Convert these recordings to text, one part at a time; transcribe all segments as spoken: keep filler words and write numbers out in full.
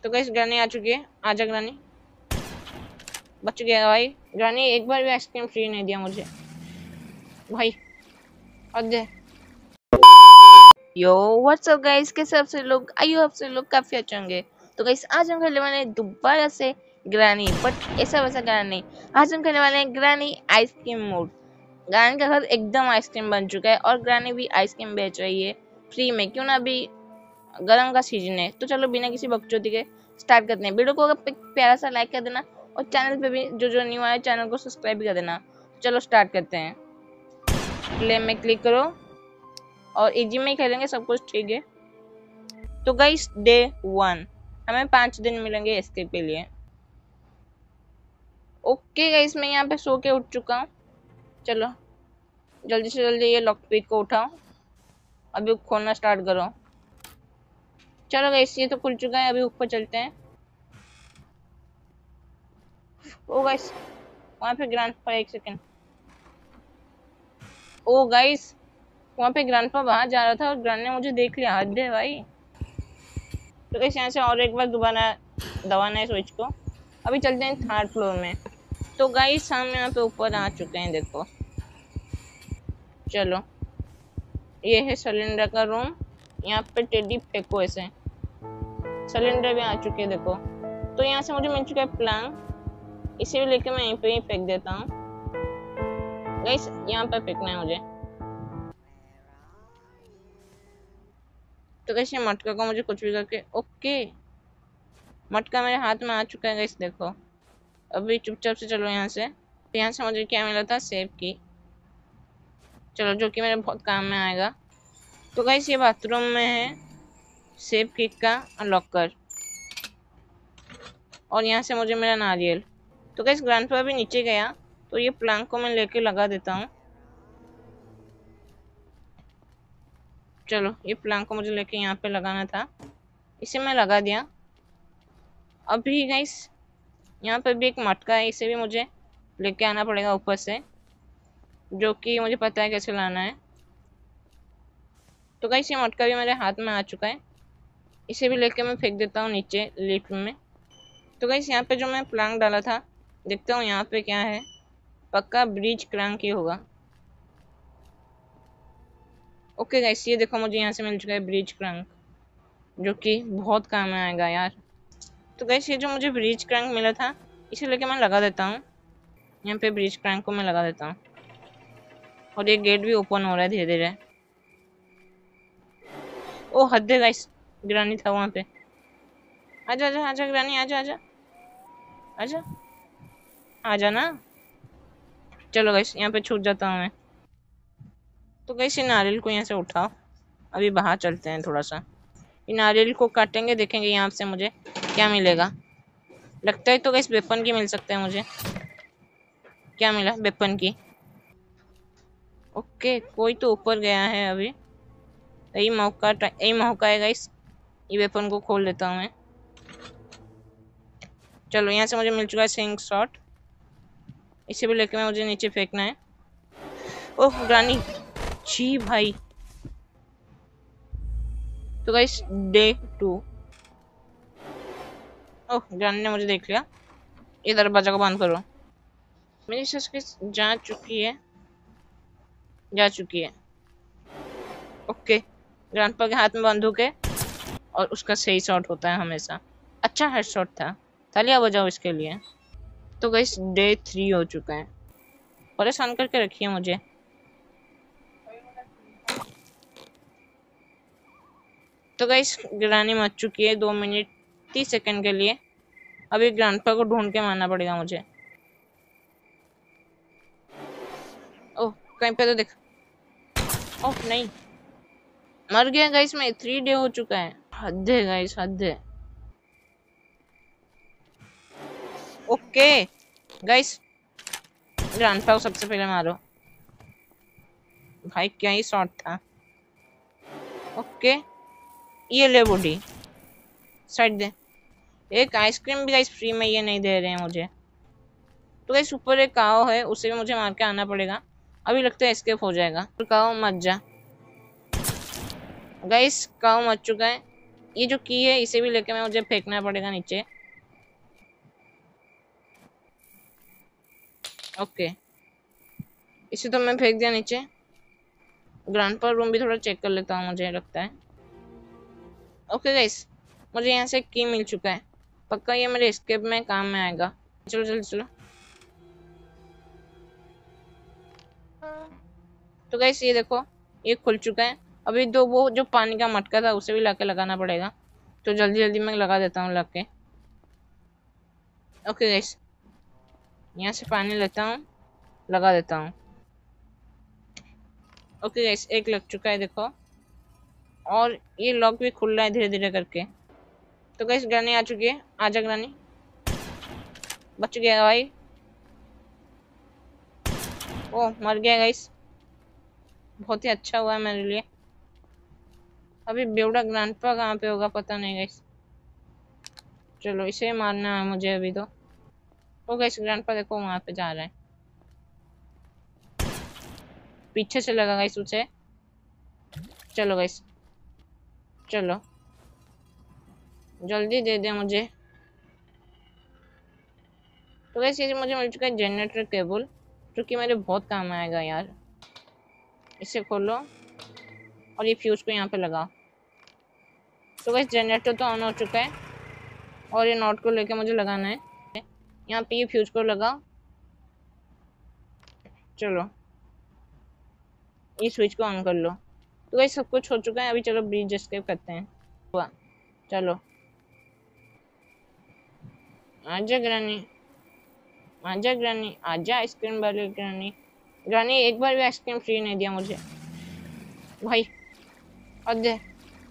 तो गाइस ग्रानी आ चुकी है। आजा ग्रानी, बच गया भाई। ग्रानी एक बार भी आइसक्रीम फ्री नहीं दिया मुझे भाई। अरे यो व्हाट्सअप गाइस, कैसे आप सब लोग? आइयो आप सब लोग काफी अच्छे होंगे। तो गाइस आज हम खेलने वाले हैं दोबारा से ग्रानी, बट ऐसा वैसा ग्रानी नहीं। आज हम खेलने वाले हैं ग्रानी आइसक्रीम मोड। ग्रानी का घर एकदम आइसक्रीम बन चुका है और ग्रानी भी आइसक्रीम बेच रही है फ्री में, क्यों ना। अभी गर्म का सीजन है, तो चलो बिना किसी बकचोदी के स्टार्ट करते हैं। वीडियो को अगर प्यारा सा लाइक कर देना और चैनल पे भी जो जो न्यू आया चैनल को सब्सक्राइब भी कर देना। चलो स्टार्ट करते हैं। प्ले में क्लिक करो और इजी में ही खेलेंगे, सब कुछ ठीक है। तो गाइस डे वन, हमें पांच दिन मिलेंगे एस्केप के लिए। ओके गाइस, मैं यहाँ पे सो के उठ चुका हूँ। चलो जल्दी से जल्दी ये लॉक पिक को उठाओ, अभी खोलना स्टार्ट करो। चलो गाइस ये तो खुल चुका है, अभी ऊपर चलते हैं। ओ गाइस वहाँ पे ग्रैंडपा, एक सेकेंड। ओ गाइस वहाँ पे ग्रैंडपा बाहर जा रहा था और ग्रैंड ने मुझे देख लिया। हद है भाई। तो गाइस यहाँ से और एक बार दोबारा दबाना है स्विच को। अभी चलते हैं थर्ड फ्लोर में। तो गाइस हम यहाँ पे ऊपर आ चुके हैं, देखो। चलो ये है सिलेंडर का रूम। यहाँ पे टेडी फेंको ऐसे। सिलेंडर भी आ चुके हैं, देखो। तो यहाँ से मुझे मिल चुका है प्लांग, इसे भी लेके मैं यहीं पे ही फेंक देता हूँ। गाइस यहाँ पे फेंकना है मुझे। तो गाइस ये मटका को मुझे कुछ भी करके, ओके मटका मेरे हाथ में आ चुका है गाइस, देखो। अभी चुपचाप से चलो यहाँ से। तो यहाँ से मुझे क्या मिला था? सेव की। चलो जो कि मेरे बहुत काम में आएगा। तो गाइस ये बाथरूम में है सेव किक का लॉकर, और यहाँ से मुझे मेरा नारियल। तो गाइस ग्रैंडपा भी नीचे गया, तो ये प्लांक को मैं लेके लगा देता हूँ। चलो ये प्लांक को मुझे लेके यहाँ पे लगाना था, इसे मैं लगा दिया। अभी गाइस यहाँ पर भी एक मटका है, इसे भी मुझे लेके आना पड़ेगा ऊपर से, जो कि मुझे पता है कैसे लाना है। तो गाइस ये मटका भी मेरे हाथ में आ चुका है, इसे भी लेके मैं फेंक देता हूँ नीचे लिफ्ट में। तो गाइस यहाँ पे जो मैं प्लांक डाला था, देखता हूँ यहाँ पे क्या है। पक्का ब्रिज क्रैंक ही होगा। ओके गाइस ये देखो, मुझे यहाँ से मिल चुका है ब्रिज क्रैंक, जो कि बहुत काम में आएगा यार। तो गाइस ये जो मुझे ब्रिज क्रैंक मिला था, इसे लेके मैं लगा देता हूँ यहाँ पे। ब्रिज क्रैंक को मैं लगा देता हूँ और ये गेट भी ओपन हो रहा है धीरे धीरे। ओ हद है गाइस, ग्रानी था वहाँ पे। आजा आजा आजा ग्रानी, आजा आजा आजा आजा ना। चलो गाइस यहाँ पे छूट जाता हूँ मैं। तो गाइस ये नारियल को यहाँ से उठाओ, अभी बाहर चलते हैं थोड़ा सा। ये नारियल को काटेंगे, देखेंगे यहाँ से मुझे क्या मिलेगा। लगता है तो गाइस वेपन की मिल सकता है मुझे। क्या मिला? वेपन की। ओके कोई तो ऊपर गया है अभी। यही मौका, यही मौका है गाइस, ये वेपन को खोल लेता हूँ मैं। चलो यहाँ से मुझे मिल चुका है सिंग शॉट, इसे भी लेके मैं मुझे नीचे फेंकना है। ओह ग्रानी, छी भाई। तो guys day two. Oh granny ने मुझे देख लिया। ये दरवाजा को बंद करो। मेरी सस जा चुकी है, जा चुकी है। ओके ग्रैंडपा के हाथ में बंदूक है और उसका सही शॉट होता है हमेशा। अच्छा हेड शॉट था, तालियां बजाओ इसके लिए। तो गाइस डे थ्री हो चुका है। परेशान करके रखिए मुझे। तो गाइस ग्रानी मच चुकी है दो मिनट तीस सेकंड के लिए। अभी ग्रैंडपा को ढूंढ के मारना पड़ेगा मुझे। ओह कहीं पे तो देख। ओह नहीं, मर गया गाइस मैं। थ्री डे हो चुका है। हद है गाइस, हद है। ओके गाइस ग्रैंडपा को सबसे पहले मारो भाई, क्या ही शॉट था। ओके ये ले बूढ़ी, साइड दे। एक आइसक्रीम भी गाइस फ्री में ये नहीं दे रहे हैं मुझे। तो गाइस ऊपर एक काओ है, उसे भी मुझे मार के आना पड़ेगा। अभी लगता है एस्केप हो जाएगा। तो काओ मत जा। गाइस काओ मर चुका है, ये जो की है इसे भी लेके मैं मुझे फेंकना पड़ेगा नीचे। ओके, इसे तो मैं फेंक दिया नीचे। ग्रैंडपा रूम भी थोड़ा चेक कर लेता हूँ, मुझे लगता है। ओके गाइस, मुझे यहाँ से की मिल चुका है, पक्का ये मेरे एस्केप में काम में आएगा। चलो चलो चलो। तो गाइस ये देखो, ये खुल चुका है। अभी तो वो जो पानी का मटका था उसे भी लाके लगाना पड़ेगा, तो जल्दी जल्दी मैं लगा देता हूँ लाके। ओके गाइस, यहाँ से पानी लेता हूँ, लगा देता हूँ। ओके गाइस, एक लग चुका है देखो, और ये लॉक भी खुल रहा है धीरे धीरे करके। तो गाइस ग्रानी आ चुकी है, आजा ग्रानी। बच गया भाई। ओह मर गया गाइस, बहुत ही अच्छा हुआ है मेरे लिए। अभी बेवड़ा ग्रैंडपा कहाँ पे होगा पता नहीं गाइस। चलो इसे मारना है मुझे अभी तो। ओ गाइस ग्रैंडपा देखो वहां पे जा रहा है, पीछे से लगा गाइस उसे। चलो गाइस चलो, जल्दी दे दे मुझे। तो गाइस ये मुझे मिल चुका है जनरेटर केबल, जो कि मेरे बहुत काम आएगा यार। इसे खोलो और ये फ्यूज को यहाँ पे लगाओ। तो गाइस जनरेटर तो ऑन हो चुका है, और ये नॉट को लेके मुझे लगाना है। यहाँ पे ये फ्यूज को लगाओ। चलो ये स्विच को ऑन कर लो। तो गाइस सब कुछ हो चुका है, अभी चलो ब्रिज एस्केप करते हैं। हुआ, चलो आजा ग्रानी, आजा ग्रानी, आजा आइसक्रीम वाली ग्रानी। ग्रानी एक बार भी आइसक्रीम फ्री नहीं दिया मुझे भाई, हद है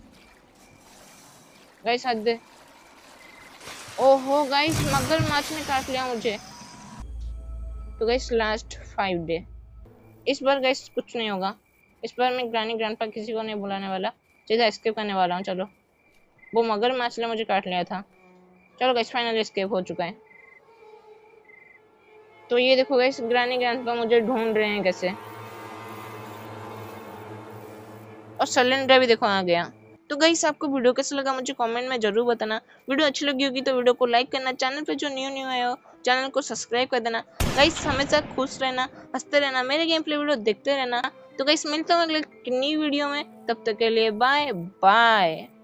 गाइस, हद है। ओहो गाइस मगरमच्छ ने काट लिया मुझे। तो गाइस लास्ट फाइव डे, इस बार गाइस कुछ नहीं होगा। इस बार मैं ग्रानी ग्रैंडपा किसी को नहीं बुलाने वाला, सीधा एस्केप करने वाला हूँ। चलो, वो मगरमच्छ ने मुझे काट लिया था। चलो गाइस फाइनल एस्केप हो चुका है। तो ये देखो गाइस ग्रानी ग्रैंडपा मुझे ढूंढ रहे हैं कैसे, और सिलेंडर भी देखो आ गया। तो गाइस आपको वीडियो कैसा लगा मुझे कमेंट में जरूर बताना। वीडियो अच्छी लगी होगी तो वीडियो को लाइक करना, चैनल पे जो न्यू न्यू आए हो चैनल को सब्सक्राइब कर देना। गाइस हमेशा खुश रहना, हंसते रहना, मेरे गेम प्ले वीडियो देखते रहना। तो गाइस मिलता हूँ अगले न्यू वीडियो में, तब तक के लिए बाय बाय।